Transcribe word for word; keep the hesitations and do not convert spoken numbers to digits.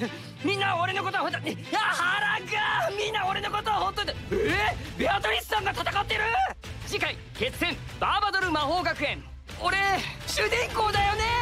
みんな俺のことはほんとに、あ、腹がみんな俺のことは本当に、えー、ベアトリスさんが戦ってる。次回決戦バーバドル魔法学園、俺主人公だよね。